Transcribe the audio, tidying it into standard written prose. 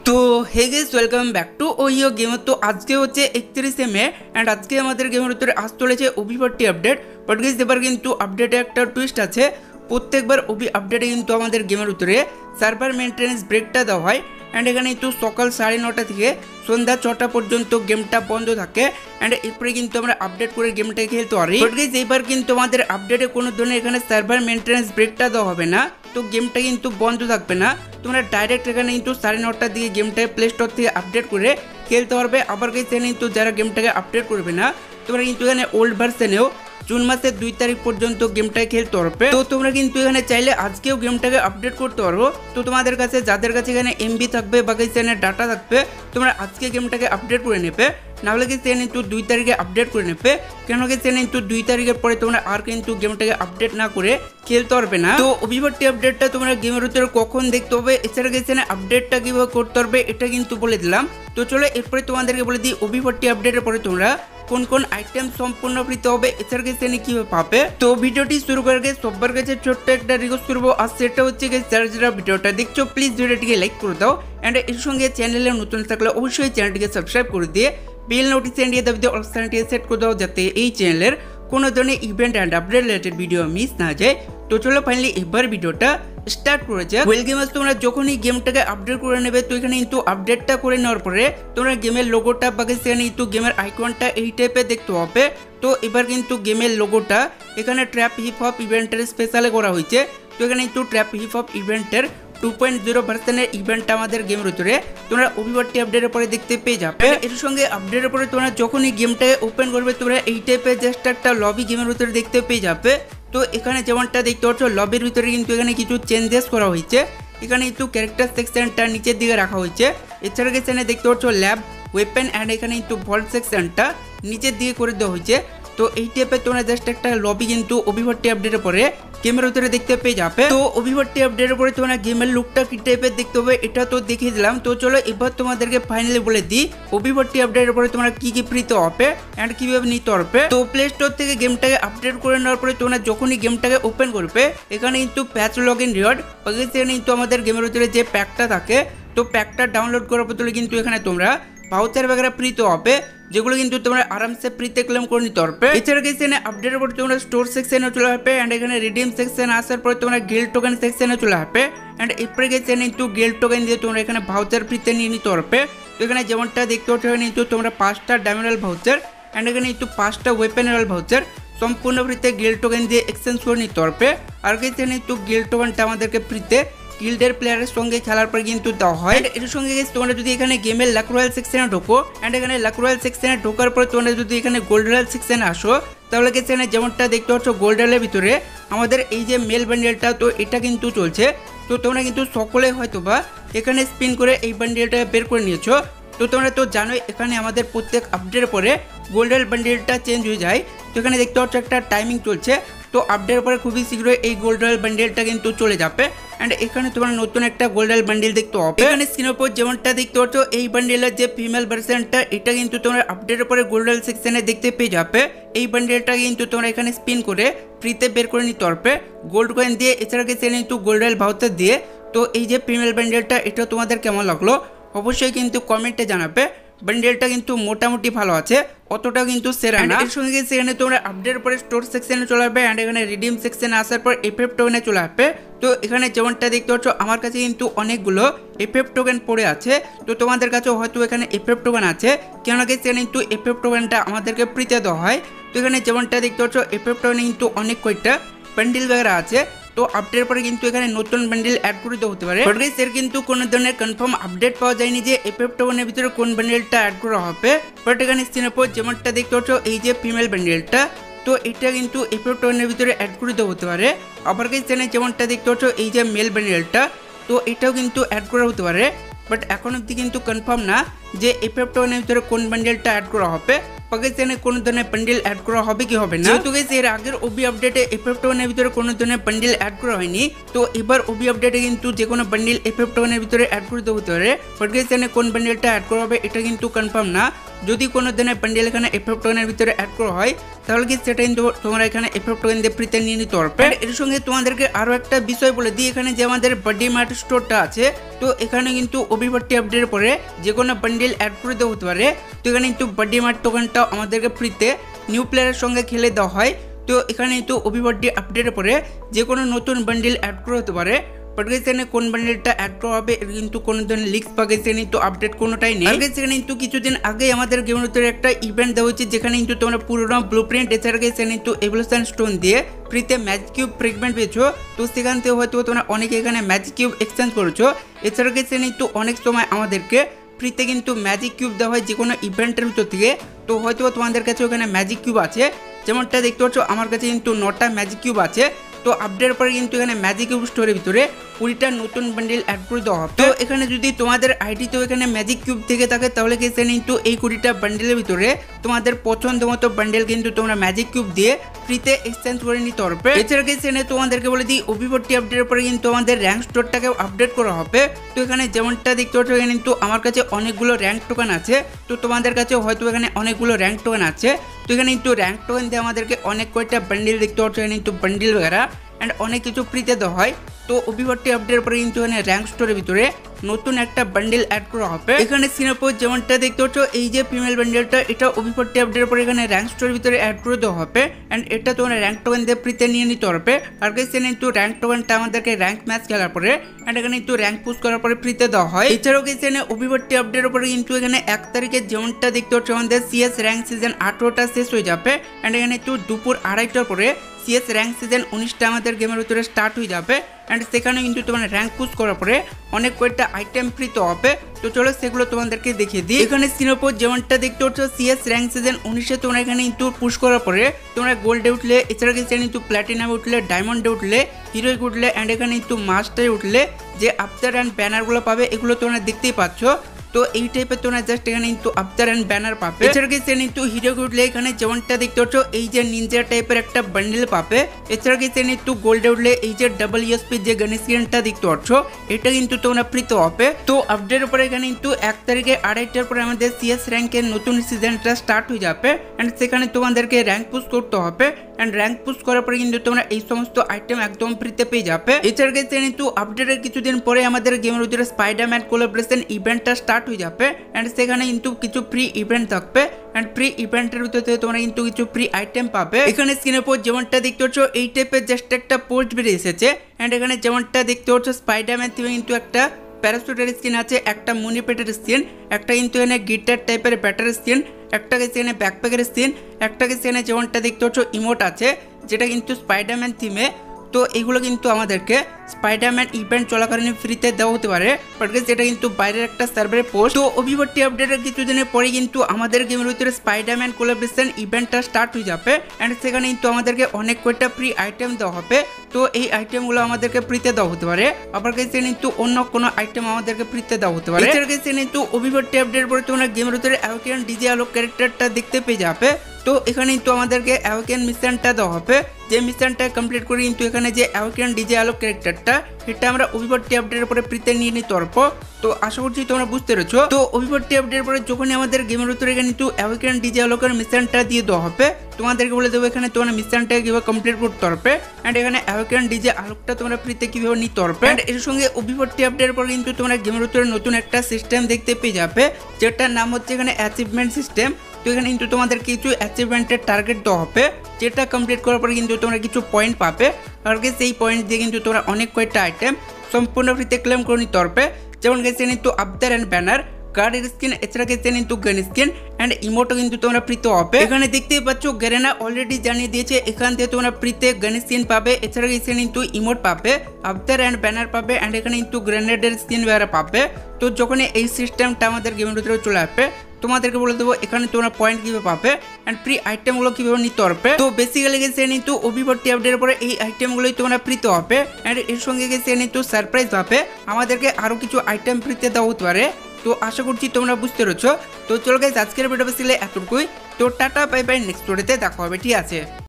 তো hey guys welcome back to ওইও gamer. তো আজকে হচ্ছে 31 মে অ্যান্ড আজকে আমাদের গেমের ভিতরে আসতে চলেছে ওবি40 আপডেট। বাট গাইস এবার কিন্তু আপডেটে একটা টুইস্ট আছে। প্রত্যেকবার ওবি আপডেটে কিন্তু আমাদের গেমের ভিতরে সার্ভার মেনটেন্যান্স ব্রেকটা দেওয়া হয় অ্যান্ড এখানে কিন্তু সকাল 9:30 থেকে সন্ধ্যা 6টা পর্যন্ত গেমটা বন্ধ থাকে অ্যান্ড এরপরে কিন্তু আমরা আপডেট করে গেমটা খেলতে পারি। বাট গাইস এইবার কিন্তু আমাদের আপডেটে কোনো ধরনের এখানে সার্ভার মেনটেন্যান্স ব্রেকটা দেওয়া হবে না, তো গেমটা কিন্তু বন্ধ থাকবে না। তোমরা ডাইরেক্ট এখানে কিন্তু 9:30টার দিকে গেমটাকে প্লে স্টোর থেকে আপডেট করে খেলতে পারবে। আবার গাইস এখানে কিন্তু যারা গেমটাকে আপডেট করবে না তোমরা কিন্তু এখানে ওল্ড ভার্সনেও জুন মাসের 2 তারিখ পর্যন্ত গেমটাকে খেলতে পারবে। তো তোমরা কিন্তু এখানে চাইলে আজকেও গেমটাকে আপডেট করতে পারো। তো তোমাদের কাছে যাদের কাছে এখানে এমবি থাকবে বা এখানে ডাটা থাকবে তোমরা আজকে গেমটাকে আপডেট করে নেবে, নাহলে কিন্তু কিন্তু 2 তারিখে আপডেট করে নেবে। কেন কি কিন্তু 2 তারিখের পরে তোমরা আর কিন্তু গেমটাকে আপডেট না করে খেলতে পারবে না। তো ওবি40 আপডেটটা তোমরা গেমের ভিতরে কখন দেখতে হবে, এছাড়া এখানে আপডেটটা কিভাবে করতে পারবে এটা কিন্তু বলে দিলাম। তো চলো এরপরে তোমাদেরকে বলে দিই ওবি40 আপডেটের পরে তোমরা কোন কোন আইটেম সম্পূর্ণ ফ্রিতে হবে, এছাড়া এখানে কিভাবে পাবে। তো ভিডিওটি শুরু করার আগে সবার কাছে ছোট্ট একটা রিকোয়েস্ট করবো, আর সেটা হচ্ছে যারা যারা ভিডিওটা দেখছো প্লিজ ভিডিওটিকে লাইক করে দাও অ্যান্ড এর সঙ্গে চ্যানেলে নতুন থাকলে অবশ্যই চ্যানেলটিকে সাবস্ক্রাইব করে দিয়ে বেল নোটিফিকেশন দিয়ে দাবিতে অপশনটি সেট করে দাও যাতে এই চ্যানেলের কোনো ধরনের event and update related video miss না যায়। তো চলো ফাইনালি এবার ভিডিওটা স্টার্ট করে যাক। ওয়েল গেমার্স তোমরা যখনই গেমটাকে আপডেট করে নেবে তো এখানে কিন্তু আপডেটটা করে নেওয়ার পরে তোমরা গেমের লোগোটা বা সেখানে কিন্তু গেমের আইকনটা এই টাইপের দেখতে হবে। তো এবার কিন্তু গেমের লোগোটা এখানে ট্র্যাপ হিপ হপ ইভেন্টের স্পেশালে করা হয়েছে। তো এখানে কিন্তু ট্র্যাপ হিপ হপ ইভেন্টের 2.0 ভার্সনের ইভেন্ট আমাদের গেমের ভিতরে তোমরা ওবি40 আপডেটের পরে দেখতে পেয়ে যাবে। এর সঙ্গে আপডেটের পরে তোমরা যখনই গেমটাকে ওপেন করবে তোমরা এই টাইপের জাস্ট একটা লবি গেমের ভিতরে দেখতে পেয়ে যাবে। তো এখানে যেমনটা দেখতে পাচ্ছ লবির ভিতরে কিন্তু এখানে কিছু চেঞ্জেস করা হয়েছে। এখানে কিন্তু ক্যারেক্টার সেকশনটা নিচের দিকে রাখা হয়েছে, এছাড়া এখানে দেখতে পাচ্ছ ল্যাব ওয়েপেন অ্যান্ড এখানে কিন্তু ভল্ট সেকশনটা নিচের দিকে করে দেওয়া হয়েছে। তো এই টাইপের তোমরা জাস্ট একটা লবি কিন্তু ওবি40 আপডেটের পরে গেমের ভিতরে দেখতে পেয়ে যাবে। তো ওবি40 আপডেটের পরে তোমরা গেমের লুকটা কি টাইপের দেখতে হবে এটা তো দেখিয়ে দিলাম। তো চলো এবার তোমাদেরকে ফাইনালি বলে দিই ওবি40 আপডেটের পরে তোমরা কি কি ফ্রিতে হবে অ্যান্ড কিভাবে নিতে পারবে। তো প্লে স্টোর থেকে গেমটাকে আপডেট করে নেওয়ার পরে তোমরা যখনই গেমটাকে ওপেন করবে এখানে কিন্তু প্যাচ লগ ইন রিওয়ার্ড এখানে কিন্তু আমাদের গেমের ভিতরে যে প্যাকটা থাকে তো প্যাকটা ডাউনলোড করার বদলে কিন্তু এখানে তোমরা ভাউচার वगैरह ফ্রিতে হবে, যেগুলো কিন্তু তোমরা আরামসে ফ্রিতে ক্লেম করে নিতে পারবে। এছাড়া এখানে আপডেটের পর তোমরা স্টোর সেকশনে চলে আসবে অ্যান্ড এখানে রিডিম সেকশন আসার পর তোমরা গিল্ড টোকেন সেকশনে চলে আসবে অ্যান্ড এরপরে এখানে কিন্তু গিল্ড টোকেন দিয়ে তোমরা এখানে ভাউচার ফ্রিতে নিয়ে নিতে পারবে। তো এখানে যেমনটা দেখতে পাচ্ছ কিন্তু তোমরা 5টা ডায়মন্ড ভাউচার অ্যান্ড এখানে কিন্তু 5টা ওয়েপেনাল ভাউচার সম্পূর্ণ ফ্রিতে গিল্ড টোকেন দিয়ে এক্সচেঞ্জ করে নিতে পারবে। আর এখানে কিন্তু গিল্ড টোকেনটা আমাদেরকে ফ্রিতে গিল্ডের প্লেয়ারের সঙ্গে খেলার পর কিন্তু দেওয়া হয়। এর সঙ্গে তোমরা যদি এখানে গেমের লাক রয়্যাল সেকশনে ঢোকো অ্যান্ড এখানে লাক রয়্যাল সেকশনে ঢোকার পর তোমরা যদি এখানে গোল্ড রয়্যাল সেকশনে আসো তাহলে এখানে যেমনটা দেখতে পাচ্ছ গোল্ড রয়্যালের ভিতরে আমাদের এই যে মেল বান্ডেলটা তো এটা কিন্তু চলছে। তো তোমরা কিন্তু সকলে হয়তো বা এখানে স্পিন করে এই বান্ডেলটা বের করে নিয়েছো। তো তোমরা তো জানোই এখানে আমাদের প্রত্যেক আপডেটের পরে গোল্ড রয়্যাল বান্ডেলটা চেঞ্জ হয়ে যায়। তো এখানে দেখতে পাচ্ছ একটা টাইমিং চলছে, তো আপডেটের পরে খুবই শীঘ্রই এই গোল্ড রয়্যাল বান্ডেলটা কিন্তু চলে যাবে অ্যান্ড এখানে তোমরা নতুন একটা গোল্ড রয়্যাল বান্ডেল দেখতে পাবে। এখানে স্ক্রিনের উপর যেমনটা দেখতে পাচ্ছ এই বান্ডেলের যে ফিমেল ভার্সনটা এটা কিন্তু তোমরা আপডেটের পরে গোল্ড রয়্যাল সেকশনে দেখতে পেয়ে যাবে। এই বান্ডেলটা কিন্তু তোমরা এখানে স্পিন করে ফ্রিতে বের করে নিতে পারবে গোল্ড কয়েন দিয়ে, এছাড়া কিন্তু গোল্ড রয়্যাল ভাউচার দিয়ে। তো এই যে ফিমেল বান্ডেলটা এটা তোমাদের কেমন লাগলো অবশ্যই কিন্তু কমেন্টে জানাবে। বান্ডেলটা কিন্তু মোটামুটি ভালো আছে, অতটাও কিন্তু সেরা না। এর সঙ্গে সেখানে তোমরা আপডেট পরে স্টোর সেকশনে চলে আসবে অ্যান্ড এখানে রিডিম সেকশনে আসার পর এফএফ টোকেনে চলে আসবে। তো এখানে যেমনটা দেখতে পাচ্ছ আমার কাছে কিন্তু অনেকগুলো এফএফ টোকেন পড়ে আছে। তো তোমাদের কাছেও হয়তো এখানে এফএফ টোকেন আছে, কেন কি সেখানে কিন্তু এফএফ টোকেনটা আমাদেরকে ফ্রিতে দেওয়া হয়। তো এখানে যেমনটা দেখতে পাচ্ছ এফএফ টোকেনে কিন্তু অনেক কয়েকটা বান্ডিল वगैरह আছে। তো আপডেটের পরে কিন্তু এখানে নতুন বান্ডেল অ্যাড করে দেওয়া হতে পারে। বাট গাইস এর কিন্তু কোনো ধরনের কনফার্ম আপডেট পাওয়া যায়নি যে এফএফ টোকেনের ভিতরে কোন বান্ডেলটা অ্যাড করা হবে। বাট এখানে স্ক্রিনের উপর যেমনটা দেখতে পাচ্ছ এই যে ফিমেল বান্ডেলটা তো এটা কিন্তু এফএফ টোকেনের ভিতরে অ্যাড করে দেওয়া হতে পারে। আবার গাইস এখানে যেমনটা দেখতে পাচ্ছ এই যে মেল বান্ডেলটা তো এটাও কিন্তু অ্যাড করা হতে পারে। বাট এখন অবধি কিন্তু কনফার্ম না যে এফএফ টোকেনের ভিতরে কোন বান্ডেলটা অ্যাড করা হবে। পাকিস্তানে কোনো ধরনের বান্ডেল অ্যাড করা হবে কি হবে না। যেহেতু গাইস এর আগের ওবি আপডেটে FF1 এর ভিতরে কোনো ধরনের বান্ডেল অ্যাড করা হয়নি, তো এবার ওবি আপডেটে কিন্তু যে কোনো বান্ডেল FF1 এর ভিতরে অ্যাড করে দেওয়া হতে পারে। বাট গাইস এখানে কোন বান্ডেলটা অ্যাড করা হবে এটা কিন্তু কনফার্ম না। যদি কোনো ধরনের বান্ডেল এখানে FF1 এর ভিতরে অ্যাড করা হয় তাহলে কি সেটা কিন্তু তোমরা এখানে FF1 দিয়ে ফ্রিতে নিয়ে নিতে পারবে। এর সঙ্গে তোমাদেরকে আরো একটা বিষয় বলে দিই, এখানে যে আমাদের বাডি মার্ট স্টোরটা আছে, তো এখানে কিন্তু ওবিভার্টি আপডেটের পরে যে কোনো বান্ডেল অ্যাড করে দেওয়া হতে পারে। তো এখানে কিন্তু বাডি মার্ট টোকেনটা আমাদেরকে ফ্রিতে নিউ প্লেয়ারের সঙ্গে খেলে দেওয়া হয়। তো এখানে কিন্তু ওবিভার্টি আপডেটের পরে যে কোনো নতুন বান্ডেল অ্যাড করা হতে পারে। বাট গাইস এখানে কোন বান্ডেলটা অ্যাড করা হবে এর কিন্তু কোনো ধরনের লিক্স বা গাইস এখানে কিন্তু আপডেট কোনোটাই নেই। আর গাইস এখানে কিন্তু কিছুদিন আগে আমাদের গেমের ভিতরে একটা ইভেন্ট দেওয়া হয়েছে, যেখানে কিন্তু তোমরা পুরোনো ব্লুপ্রিন্ট এছাড়া গাইস এখানে কিন্তু এভলিউশন স্টোন দিয়ে ফ্রিতে ম্যাজিক কিউব ফ্রেগমেন্ট পেয়েছো। তো সেখান থেকে হয়তো তোমরা অনেকে এখানে ম্যাজিক কিউব এক্সচেঞ্জ করেছো। এছাড়া গাইস এখানে কিন্তু অনেক সময় আমাদেরকে ফ্রিতে কিন্তু ম্যাজিক কিউব দেওয়া হয় যে কোনো ইভেন্টের ভিতর থেকে। তো হয়তো তোমাদের কাছে ওখানে ম্যাজিক কিউব আছে, যেমনটা দেখতে পাচ্ছ আমার কাছে কিন্তু 9টা ম্যাজিক কিউব আছে। তো আপডেটের পরে কিন্তু এখানে ম্যাজিক কিউব স্টোরের ভিতরে 20টা নতুন বান্ডেল অ্যাড করে দেওয়া হবে। তো এখানে যদি তোমাদের আইডিতেও এখানে ম্যাজিক কিউব থেকে থাকে তাহলে কি এখানে কিন্তু এই 20টা বান্ডেলের ভিতরে তোমাদের পছন্দ মতো বান্ডেল কিন্তু তোমরা ম্যাজিক কিউব দিয়ে ফ্রিতে এক্সচেঞ্জ করে নিতে পারবে। এছাড়া এখানে তোমাদেরকে বলে দিই ওবিভার্টি আপডেটের পরে কিন্তু আমাদের র্যাঙ্ক স্টোরটাকে আপডেট করা হবে। তো এখানে যেমনটা দেখতে পাচ্ছ এখানে কিন্তু আমার কাছে অনেকগুলো র্যাঙ্ক টোকেন আছে, তো তোমাদের কাছে হয়তো এখানে অনেকগুলো র্যাঙ্ক টোকেন আছে। তো এখানে কিন্তু র্যাঙ্ক টোকেন দিয়ে আমাদেরকে অনেক কয়েকটা বান্ডেল দেখতে পাচ্ছ, এখানে কিন্তু বান্ডেল বেগারা অ্যান্ড অনেক কিছু ফ্রিতে দেওয়া হয়। তো ওবিভার্টি আপডেটের পরে কিন্তু এখানে র্যাঙ্ক স্টোরের ভিতরে নতুন একটা বান্ডেল অ্যাড করা হবে। এখানে সিনাপোজ যেমনটা দেখতে পাচ্ছ এই যে ফিমেল বান্ডেলটা, এটা ওবিভার্টি আপডেটের পরে এখানে র্যাঙ্ক স্টোরের ভিতরে অ্যাড করে দেওয়া হবে অ্যান্ড এটা তোমরা র্যাঙ্ক টোকেন দিয়ে ফ্রিতে নিয়ে নিতে পারবে। আর গাইস এখানে কিন্তু র্যাঙ্ক টোকেনটা আমাদেরকে র্যাঙ্ক ম্যাচ খেলার পরে অ্যান্ড এখানে কিন্তু র্যাঙ্ক পুশ করার পরে ফ্রিতে দেওয়া হয়। এছাড়াও গাইস এখানে ওবিভার্টি আপডেটের পরে কিন্তু এখানে 1 তারিখে যেমনটা দেখতে পাচ্ছ আমাদের CS র্যাঙ্ক সিজন 18টা শেষ হয়ে যাবে অ্যান্ড এখানে একটু দুপুর 2:30টার পরে CS র্যাঙ্ক সিজন 19টা আমাদের গেমের ভিতরে স্টার্ট হয়ে যাবে অ্যান্ড সেখানে কিন্তু তোমরা র্যাঙ্ক পুশ করার পরে অনেক কয়েকটা আইটেম ফ্রিতে হবে। তো চলো সেগুলো তোমাদেরকে দেখিয়ে দিই। এখানে সিনোপোজ যেমনটা দেখতে পাচ্ছ CS র্যাঙ্ক সিজন 19-এ তোমরা এখানে কিন্তু পুশ করার পরে তোমরা গোল্ডে উঠলে, এছাড়া কিন্তু প্ল্যাটিনামে উঠলে, ডায়মন্ডে উঠলে, হিরোইক উঠলে অ্যান্ড এখানে কিন্তু মাস্টারে উঠলে যে আফতার অ্যান্ড ব্যানারগুলো পাবে এগুলো তোমরা দেখতেই পাচ্ছ। তো এই টাইপের তোমরা জাস্ট এখানে কিন্তু আফতার অ্যান্ড ব্যানার পাবে। এছাড়া কিন্তু হিরো উঠলে এখানে যেমনটা দেখতে পাচ্ছ এই যে নিনজা টাইপের একটা বান্ডেল পাবে। এছাড়া কিন্তু গোল্ডে উঠলে এই যে WSP যে গান স্ক্রিনটা দেখতে পাচ্ছ এটা কিন্তু তোমরা ফ্রিতে হবে। তো আপডেটের পরে এখানে কিন্তু 1 তারিখে 2:30টার পরে আমাদের CS র্যাঙ্কের নতুন সিজনটা স্টার্ট হয়ে যাবে অ্যান্ড সেখানে তোমাদেরকে র্যাঙ্ক পুশ করতে হবে অ্যান্ড র্যাঙ্ক পুশ করার পরে কিন্তু তোমরা এই সমস্ত আইটেম একদম ফ্রিতে পেয়ে যাবে। এছাড়া কিন্তু আপডেটের কিছুদিন পরে আমাদের গেমের ভিতরে স্পাইডারম্যান কোলাবোরেশন ইভেন্টটা স্টার্ট হয়ে যাবে অ্যান্ড সেখানে কিন্তু কিছু ফ্রি ইভেন্ট থাকবে অ্যান্ড ফ্রি ইভেন্টের ভিতরে তোমরা কিন্তু কিছু ফ্রি আইটেম পাবে। এখানে স্ক্রিনের উপর যেমনটা দেখতে পাচ্ছ এই টাইপের জাস্ট একটা পোস্ট বেরিয়ে এসেছে অ্যান্ড এখানে যেমনটা দেখতে পাচ্ছ স্পাইডারম্যান থেকে কিন্তু একটা প্যারাসুটের স্কিন আছে, একটা মনিপেটের স্কিন, একটা কিন্তু এখানে গিটার টাইপের ব্যাটার স্কিন, একটা এখানে ব্যাকপ্যাকের স্কিন, একটা এখানে যেমনটা দেখতে পাচ্ছ ইমোট আছে যেটা কিন্তু স্পাইডারম্যান থিমে। তো এগুলো কিন্তু আমাদেরকে স্পাইডারম্যান ইভেন্ট চলাকালীন ফ্রিতে দেওয়া হতে পারে, বাট গাইস এটা কিন্তু বাইরের একটা সার্ভারে পোস্ট। তো ওবিভার্টি আপডেটের কিছুদিনের পরে কিন্তু আমাদের গেমের ভিতরে স্পাইডারম্যান কোলাবোরেশন ইভেন্টটা স্টার্ট হয়ে যাবে অ্যান্ড সেখানে কিন্তু আমাদেরকে অনেক কয়েকটা ফ্রি আইটেম দেওয়া হবে। তো এই আইটেমগুলো আমাদেরকে ফ্রিতে দেওয়া হতে পারে, আবার গাইস কিন্তু অন্য কোনো আইটেম আমাদেরকে ফ্রিতে দেওয়া হতে পারে। এছাড়া গাইস কিন্তু ওবিভার্টি আপডেটের পরে তোমরা গেমের ভিতরে অ্যাওয়াকেন ডিজে আলোক ক্যারেক্টারটা দেখতে পেয়ে যাবে। তো এখানে কিন্তু আমাদেরকে অ্যাওয়াকেন মিশনটা দেওয়া হবে, যে মিশনটা কমপ্লিট করে কিন্তু এখানে যে অ্যাওয়াকেন ডিজে আলোক ক্যারেক্টারটা এটা আমরা ওবিভার্টি আপডেটের পরে ফ্রিতে নিয়ে নিতে পারবো। তো আশা করছি তোমরা বুঝতে পেরেছো। তো ওবিভার্টি আপডেটের পরে যখনই আমাদের গেমের ভিতরে কিন্তু অ্যাওয়াকেন ডিজে আলোকের মিশনটা দিয়ে দেওয়া হবে তোমাদেরকে বলে দেবো এখানে তোমরা মিশনটা কিভাবে কমপ্লিট করতে পারবে অ্যান্ড এখানে অ্যাওয়াকেন ডিজে আলোকটা তোমরা ফ্রিতে কিভাবে নিতে পারবে। অ্যান্ড এর সঙ্গে ওবিভার্টি আপডেটের পরে কিন্তু তোমরা গেমের ভিতরে নতুন একটা সিস্টেম দেখতে পেয়ে যাবে যেটার নাম হচ্ছে এখানে অ্যাচিভমেন্ট সিস্টেম। তো এখানে কিন্তু তোমাদের কিছু অ্যাচিভমেন্টের টার্গেট দেওয়া হবে, যেটা কমপ্লিট করার পরে কিন্তু তোমরা কিছু পয়েন্ট পাবে আর সেই পয়েন্ট দিয়ে কিন্তু তোমরা অনেক কয়েকটা আইটেম সম্পূর্ণ ফ্রিতে ক্লেম করে নিতে পারবে। যেমন গেছে কিন্তু আফতার অ্যান্ড ব্যানার, কার্ডের স্কিন, এছাড়া গেছে কিন্তু গান স্কিন অ্যান্ড ইমোটও কিন্তু তোমরা ফ্রিতে হবে। এখানে দেখতেই পাচ্ছ গেরেনা অলরেডি জানিয়ে দিয়েছে এখান থেকে তোমরা ফ্রিতে গান স্কিন পাবে, এছাড়া গেছে কিন্তু ইমোট পাবে, আফতার অ্যান্ড ব্যানার পাবে অ্যান্ড এখানে কিন্তু গ্রেনেডের স্কিন বেয়ারা পাবে। তো যখন এই সিস্টেমটা আমাদের গেমের ভিতরে চলে আসবে তোমাদেরকে বলে দেবো এখানে তোমরা পয়েন্ট কিভাবে পাবে অ্যান্ড ফ্রি আইটেমগুলো কিভাবে নিতে পারবে। তো বেসিক্যালি গেছে কিন্তু ওবিভার্টি আপডেটের পরে এই আইটেমগুলোই তোমরা ফ্রিতে হবে অ্যান্ড এর সঙ্গে গেছে কিন্তু সারপ্রাইজ পাবে, আমাদেরকে আরও কিছু আইটেম ফ্রিতে দেওয়া হতে পারে। তো আশা করছি তোমরা বুঝতে পেরেছো। তো চলো গাইস আজকের ভিডিও বেসিক্যালি এতটুকুই। তো টাটা বাই বাই, নেক্সট ভিডিওতে দেখা হবে, ঠিক আছে।